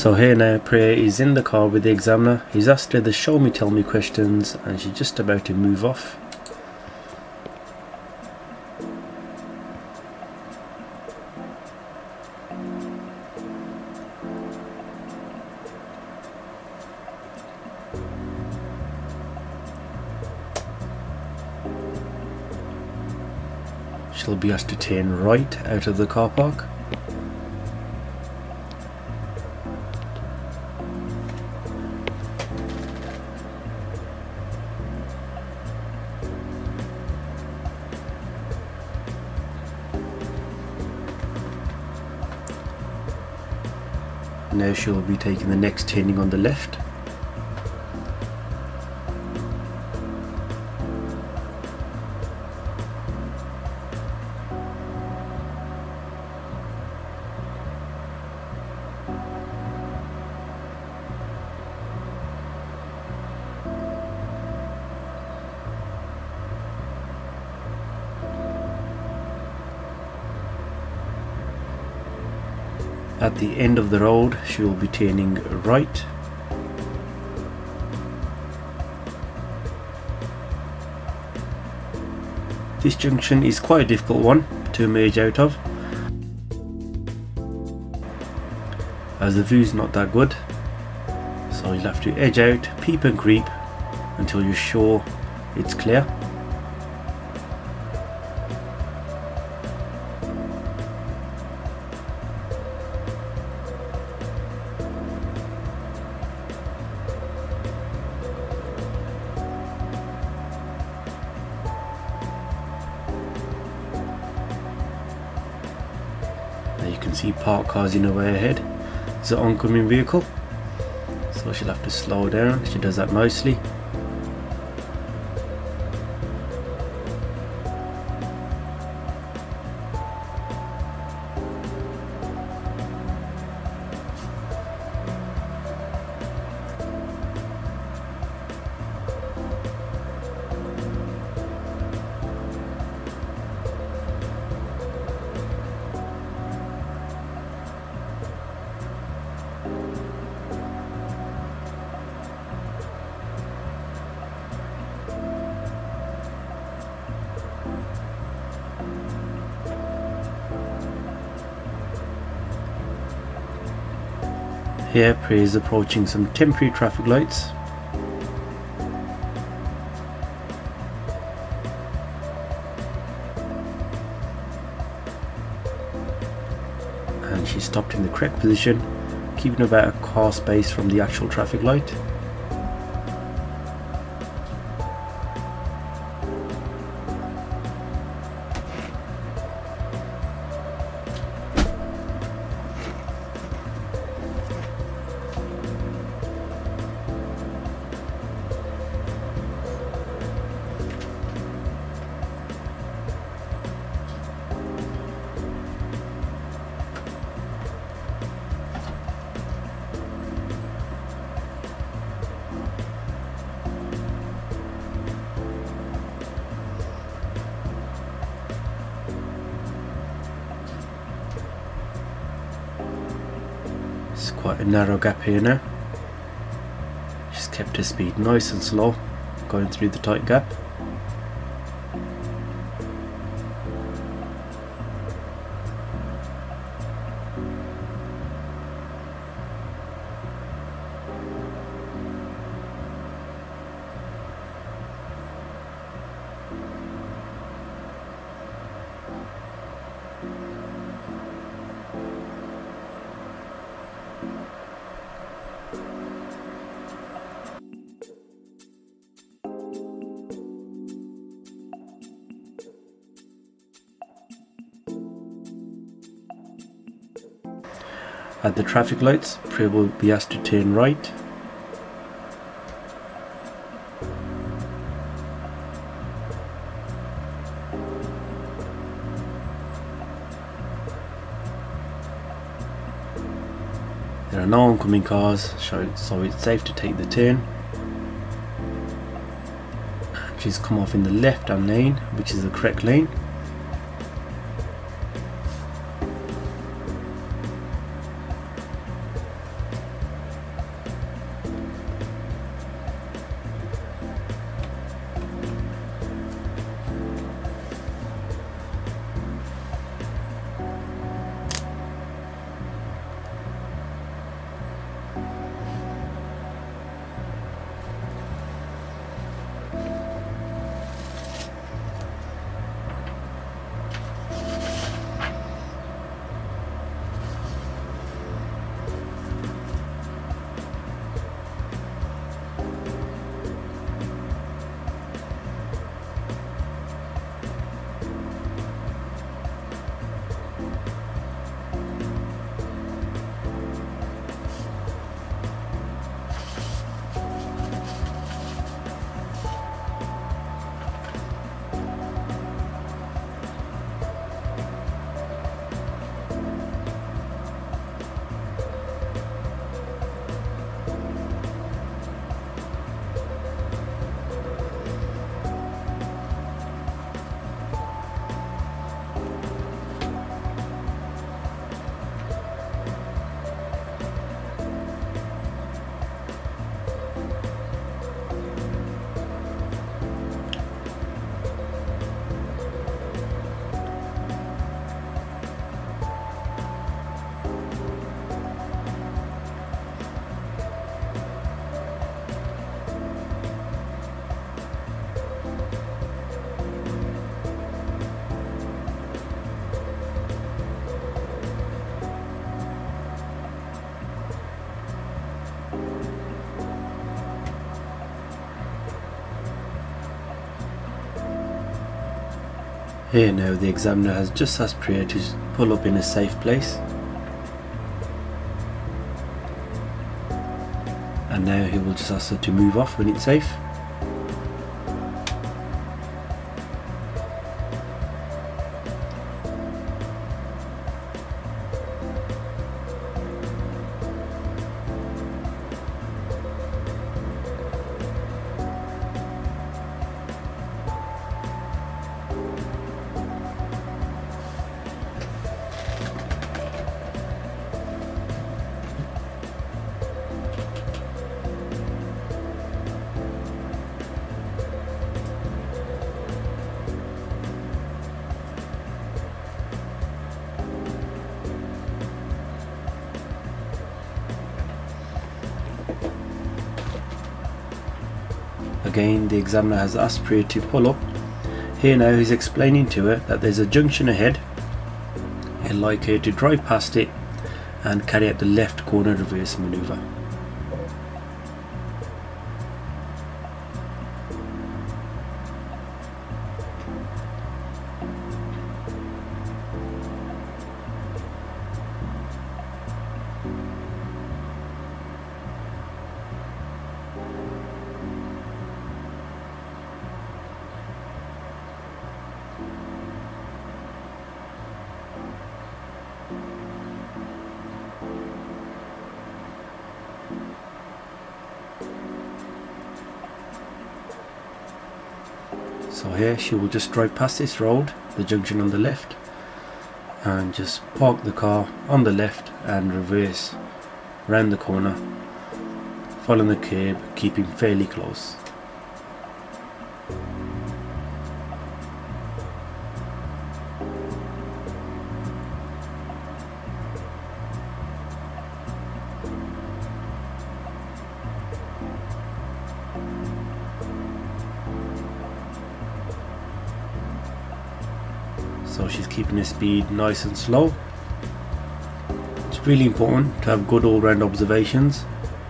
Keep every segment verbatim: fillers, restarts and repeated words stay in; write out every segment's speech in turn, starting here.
So here now, Priya is in the car with the examiner. He's asked her the show me tell me questions and she's just about to move off. She'll be asked to turn right out of the car park. Now she'll be taking the next turning on the left. At the end of the road, she will be turning right. This junction is quite a difficult one to emerge out of, as the view is not that good, so you'll have to edge out, peep and creep until you're sure it's clear. You can see parked cars in the way ahead. There's an oncoming vehicle, so she'll have to slow down. She does that nicely. Here, Priya is approaching some temporary traffic lights. And she stopped in the correct position, keeping about a car space from the actual traffic light. It's quite a narrow gap here now. She's kept her speed nice and slow, going through the tight gap. At the traffic lights, Priya will be asked to turn right. There are no oncoming cars, so it's safe to take the turn. She's come off in the left hand lane, which is the correct lane. Here now the examiner has just asked Priya to pull up in a safe place, and now he will just ask her to move off when it's safe. Again, the examiner has asked Priya to pull up. Here now he's explaining to her that there's a junction ahead. He'd like her to drive past it and carry out the left corner reverse manoeuvre. So here she will just drive past this road, the junction on the left, and just park the car on the left and reverse round the corner, following the curb, keeping fairly close. So she's keeping her speed nice and slow. It's really important to have good all-round observations.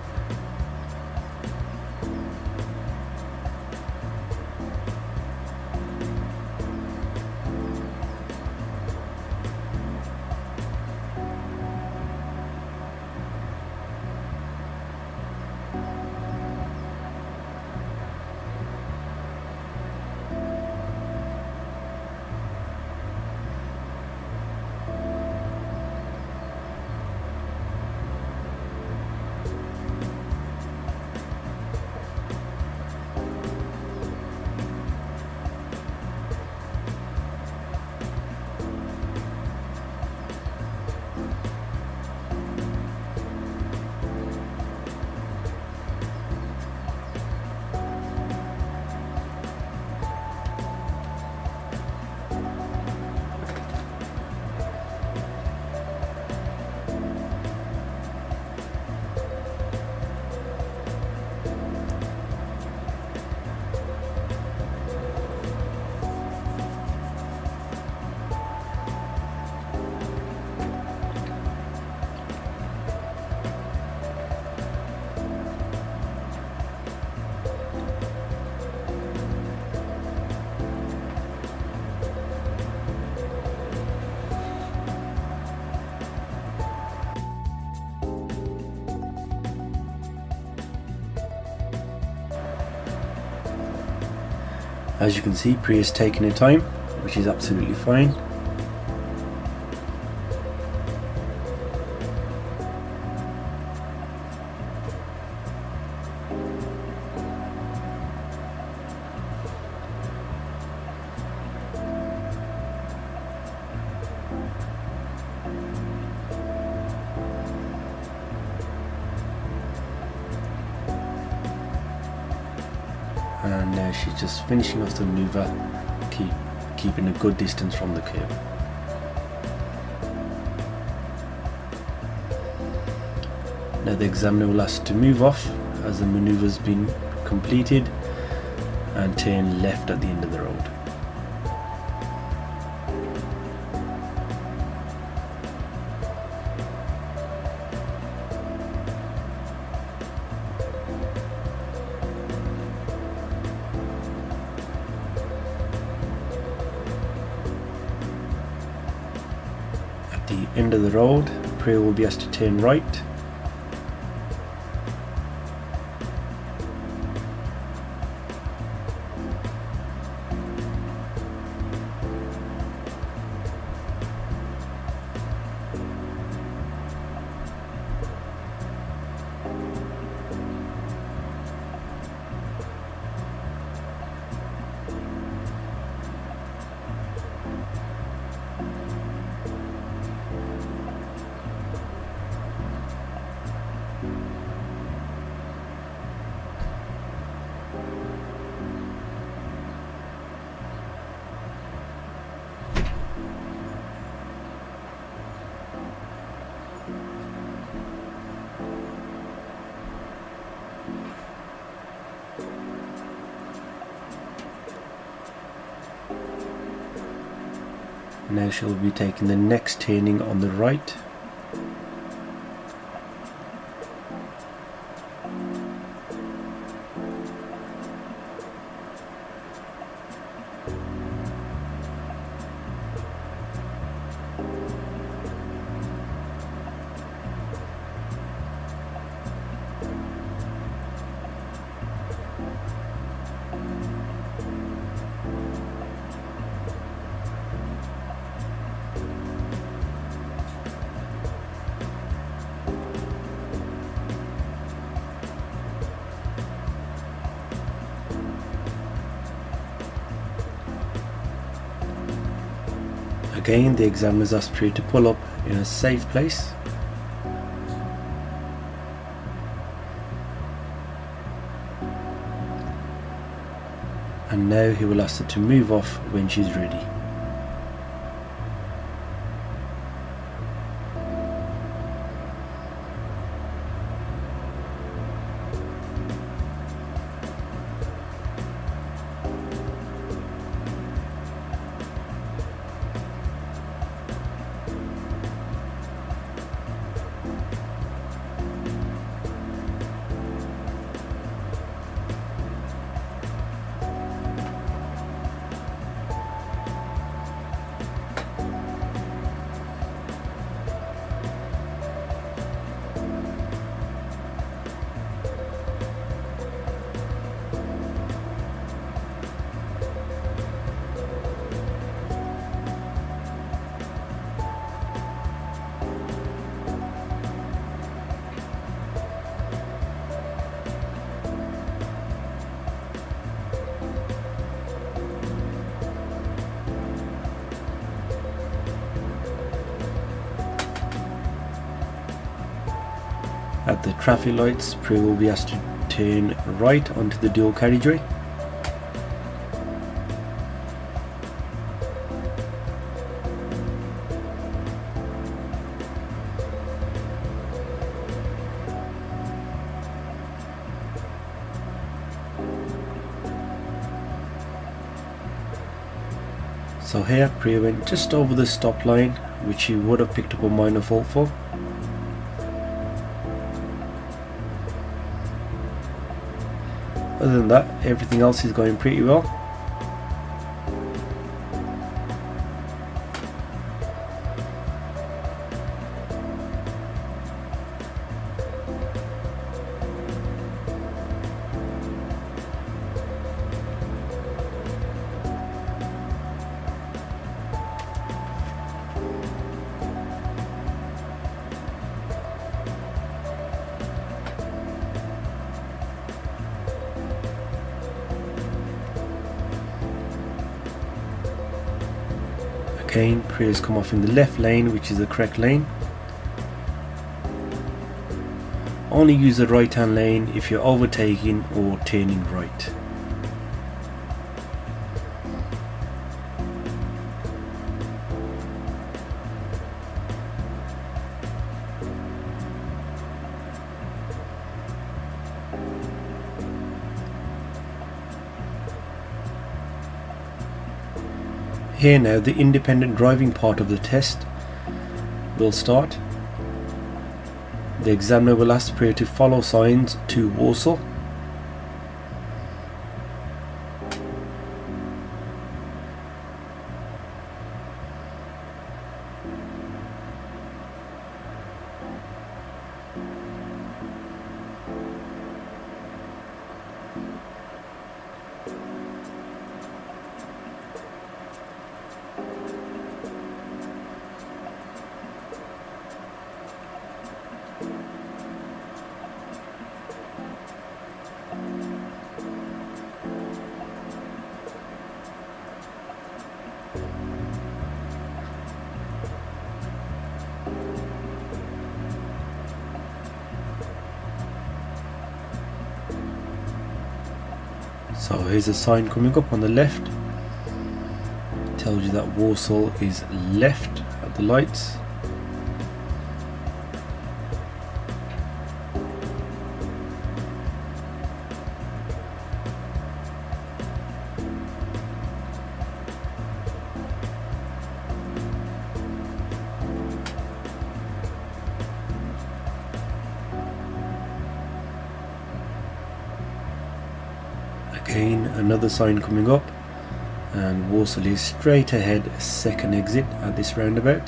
As you can see, Priya's taking her time, which is absolutely fine. And now she's just finishing off the manoeuvre, keep, keeping a good distance from the curb. Now the examiner will ask to move off as the manoeuvre has been completed and turn left at the end of the road. end of the road, Priya will be asked to turn right. Now she'll be taking the next turning on the right. Again, the examiners asked Priya to pull up in a safe place. And now he will ask her to move off when she's ready. At the traffic lights, Priya will be asked to turn right onto the dual carriageway. So here Priya went just over the stop line, which she would have picked up a minor fault for. Other than that, everything else is going pretty well. Again, Priya's come off in the left lane, which is the correct lane. Only use the right hand lane if you're overtaking or turning right. Here now, the independent driving part of the test will start. The examiner will ask Priya to follow signs to Warsaw. So here's a sign coming up on the left, tells you that Warsaw is left at the lights. Again, another sign coming up, and Warsaw is straight ahead, second exit at this roundabout.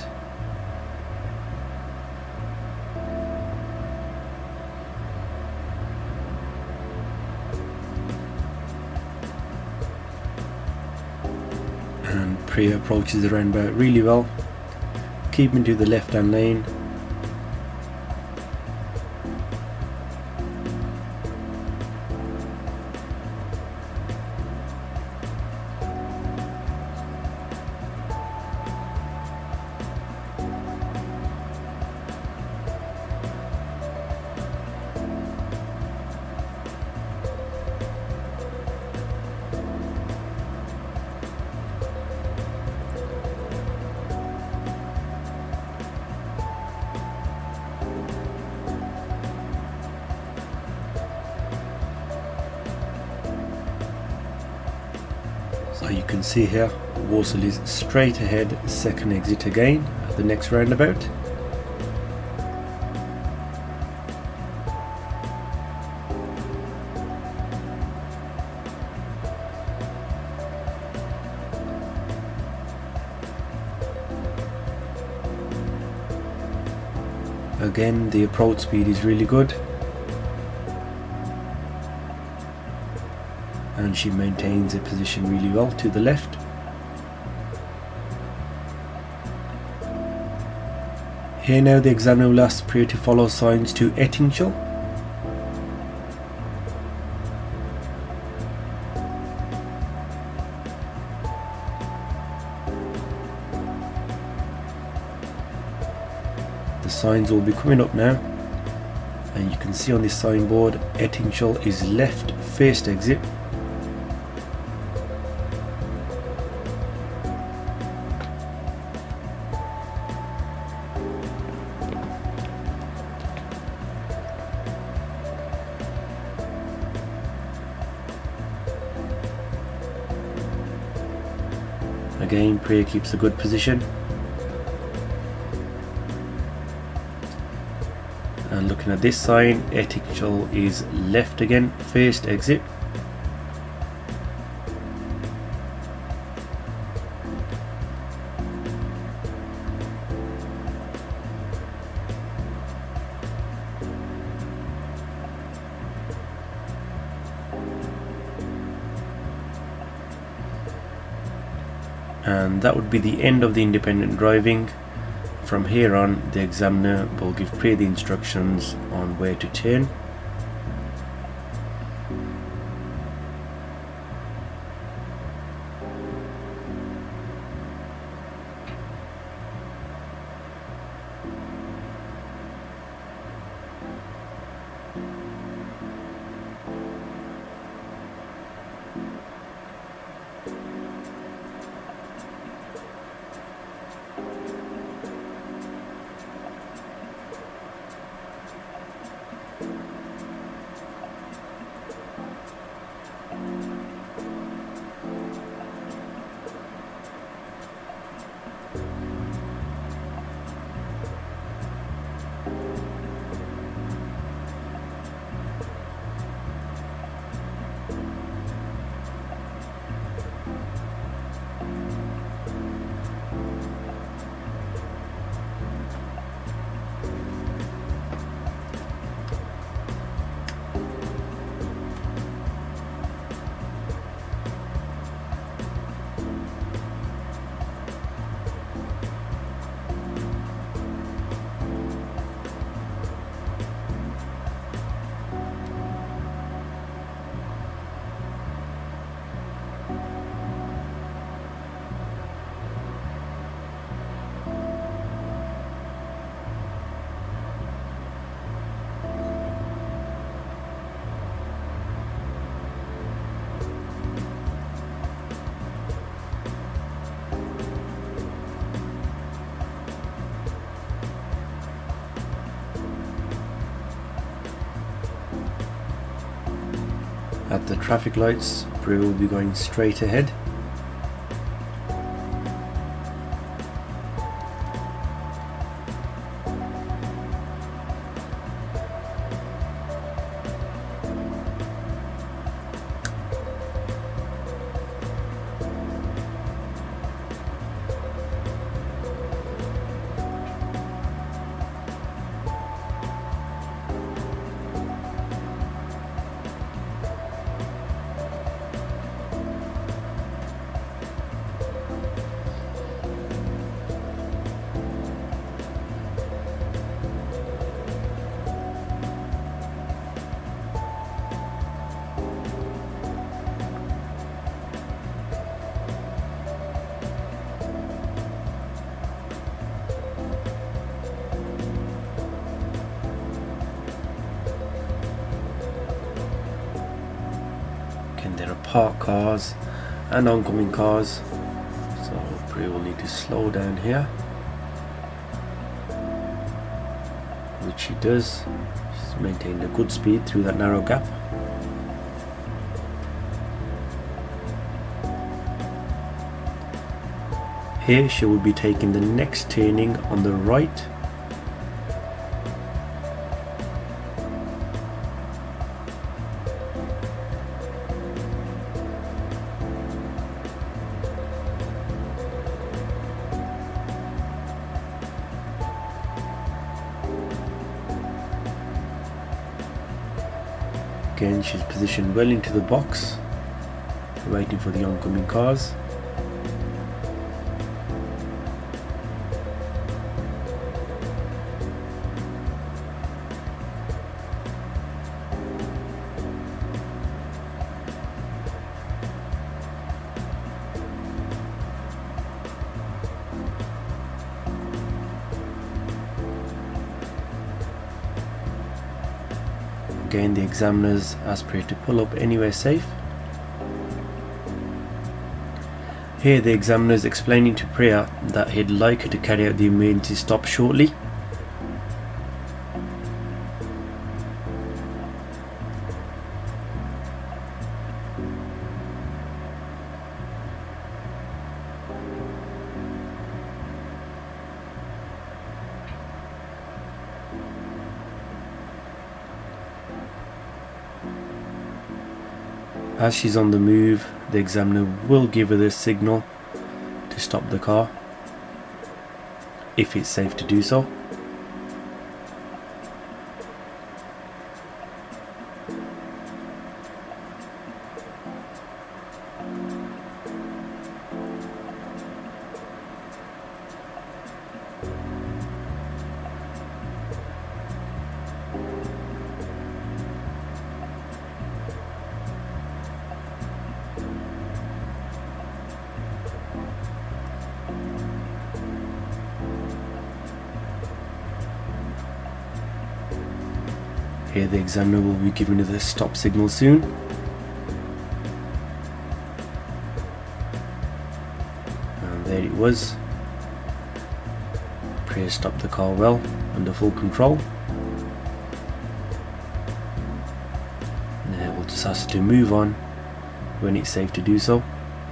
And Priya approaches the roundabout really well, keeping to the left hand lane. So you can see here, Warsaw is straight ahead, second exit again at the next roundabout. Again, the approach speed is really good, and she maintains a position really well to the left. Here now the examiner will ask Priya to follow signs to Ettingshall. The signs will be coming up now, and you can see on this signboard Ettingshall is left, first exit. Again, Priya keeps a good position. And looking at this sign, Ettingshall is left again, first exit. And that would be the end of the independent driving. From here on, the examiner will give Priya the instructions on where to turn. At the traffic lights, Priya will be going straight ahead. There are parked cars and oncoming cars, so Priya will need to slow down here, which she does. She's maintained a good speed through that narrow gap. Here she will be taking the next turning on the right. Again, she's positioned well into the box, waiting for the oncoming cars. Again, the examiners ask Priya to pull up anywhere safe. Here the examiner is explaining to Priya that he'd like her to carry out the emergency stop shortly. As she's on the move, the examiner will give her the signal to stop the car, if it's safe to do so. Here the examiner will be giving her the stop signal soon. And there it was. Priya stopped the car well, under full control. Now we'll just ask her to move on when it's safe to do so.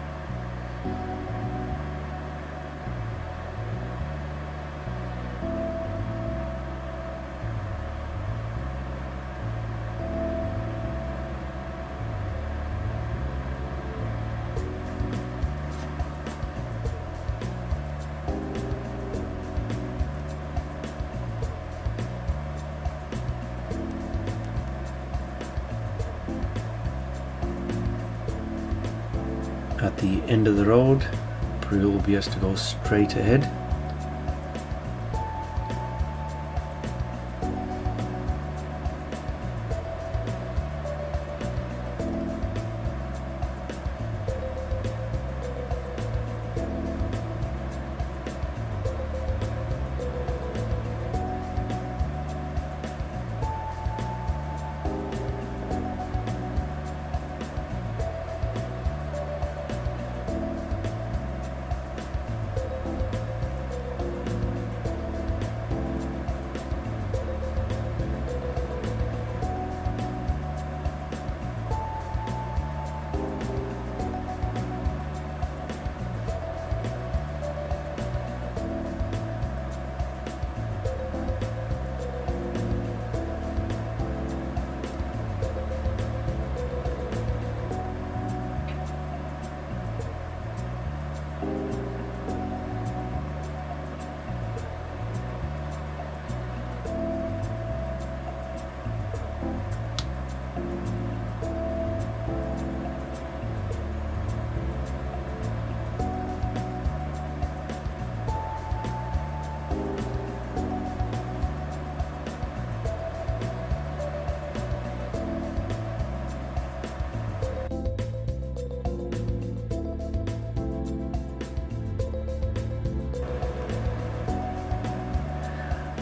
At the end of the road, Priya will be asked to go straight ahead.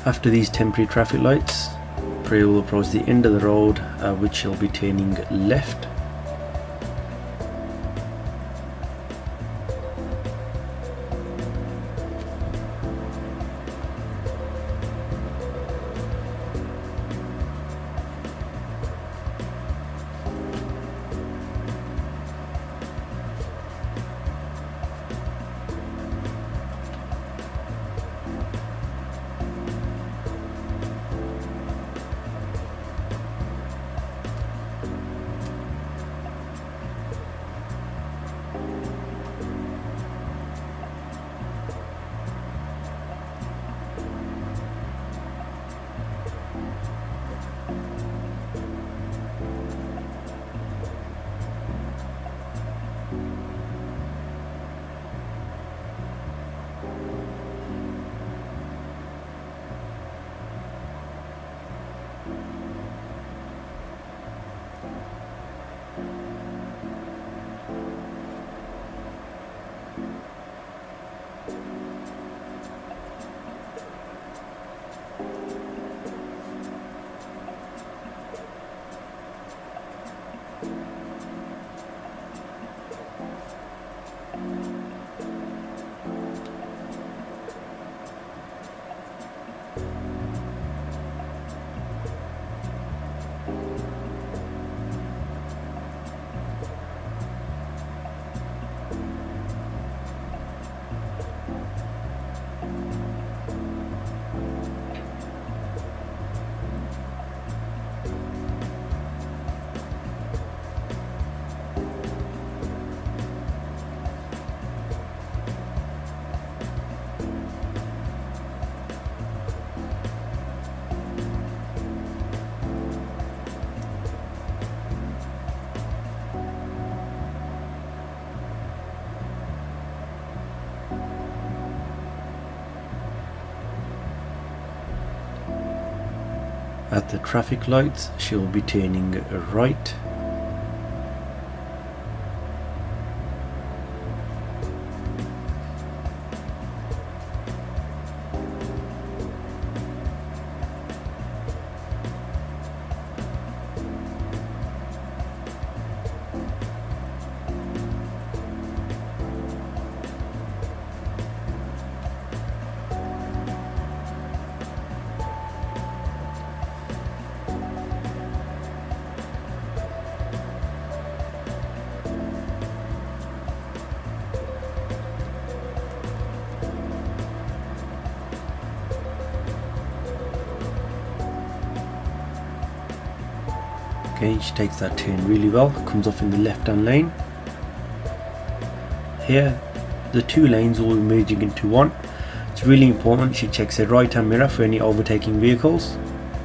After these temporary traffic lights, Priya will approach the end of the road, uh, which she'll be turning left. At the traffic lights, she will be turning right. Okay, she takes that turn really well, comes off in the left hand lane. Here the two lanes will be merging into one. It's really important she checks her right hand mirror for any overtaking vehicles.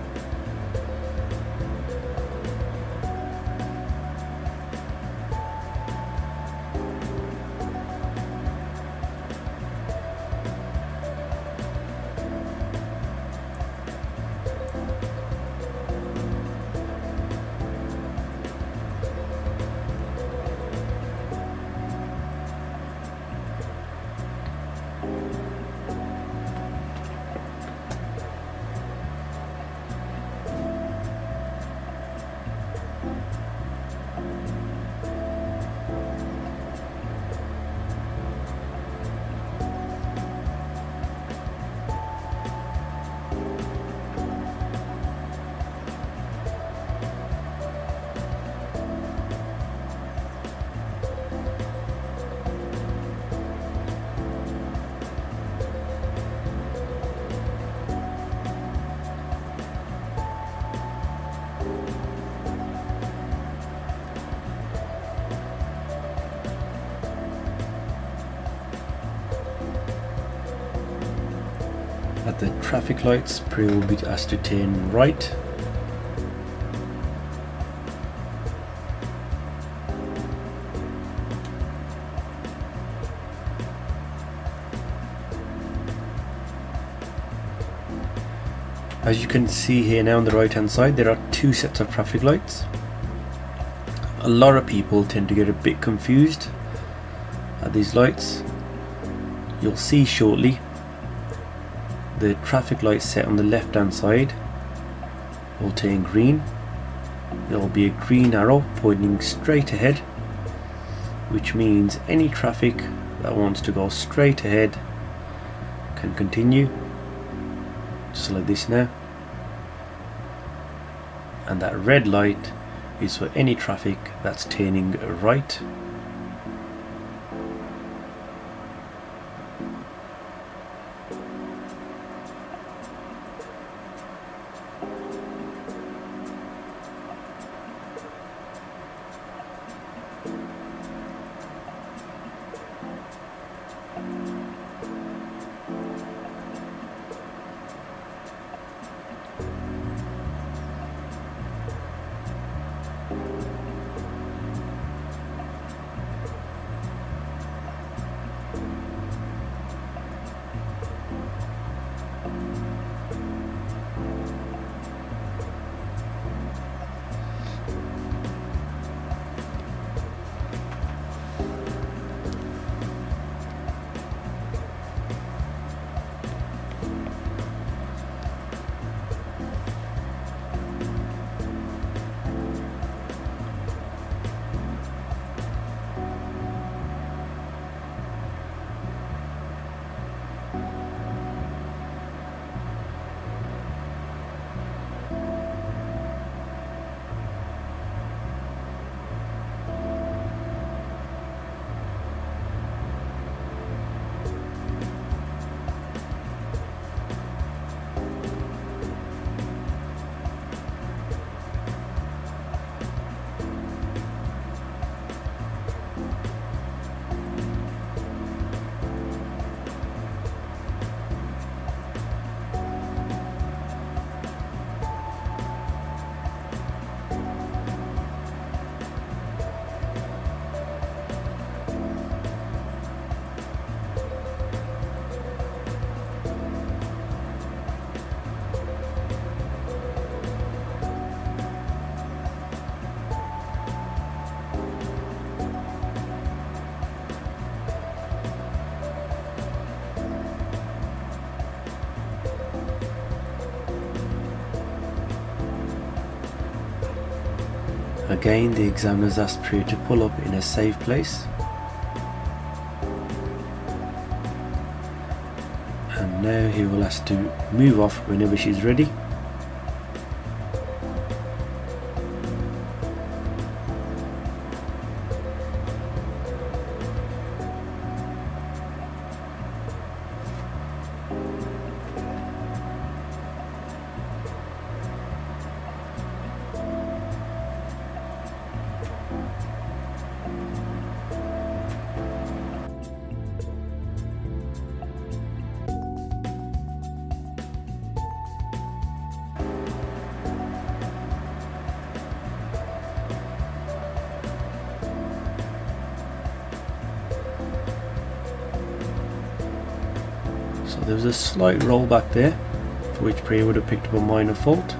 At the traffic lights, Priya will be asked to turn right. As you can see here now on the right hand side, there are two sets of traffic lights. A lot of people tend to get a bit confused at these lights. You'll see shortly the traffic light set on the left hand side will turn green. There will be a green arrow pointing straight ahead, which means any traffic that wants to go straight ahead can continue, just like this now. And that red light is for any traffic that's turning right. Again, the examiners asked Priya to pull up in a safe place, and now he will ask to move off whenever she's ready. So there was a slight roll back there, for which Priya would have picked up a minor fault.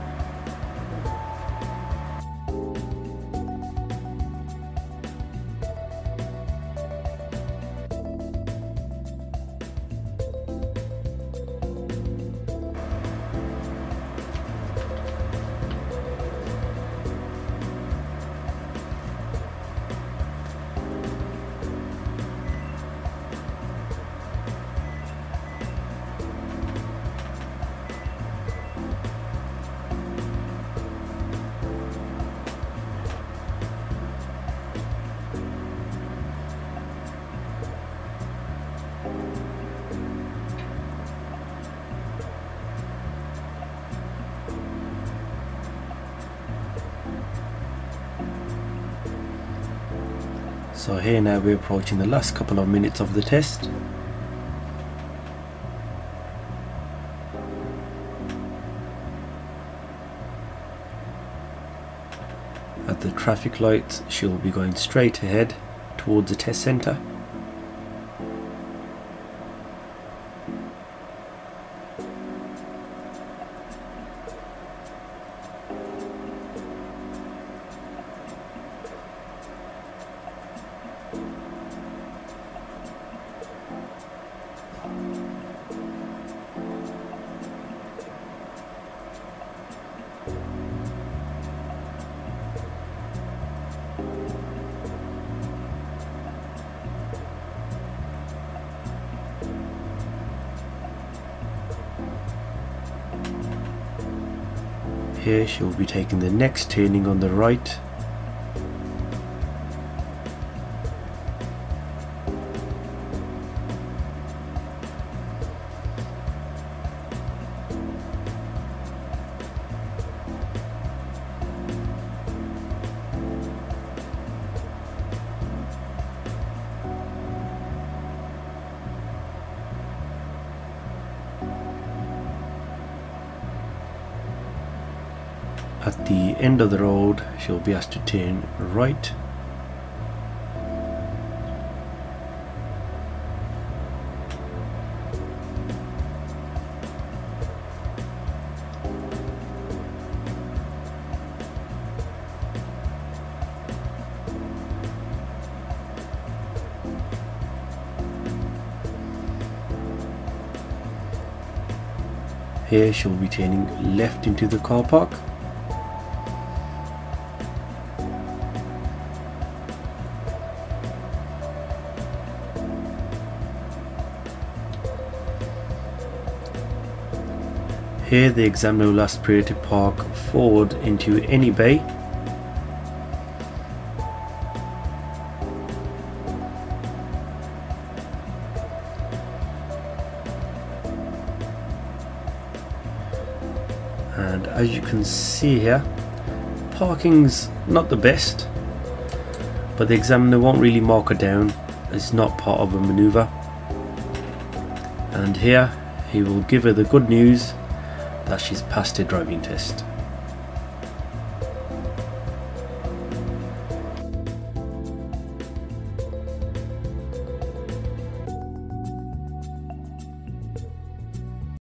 So here now we're approaching the last couple of minutes of the test. At the traffic lights, she'll be going straight ahead towards the test centre. Here she will be taking the next turning on the right. At the end of the road, she'll be asked to turn right. Here she'll be turning left into the car park. Here the examiner will ask Priya to park forward into any bay. And as you can see here, parking's not the best, but the examiner won't really mark her down. It's not part of a manoeuvre. And here he will give her the good news that she's passed her driving test.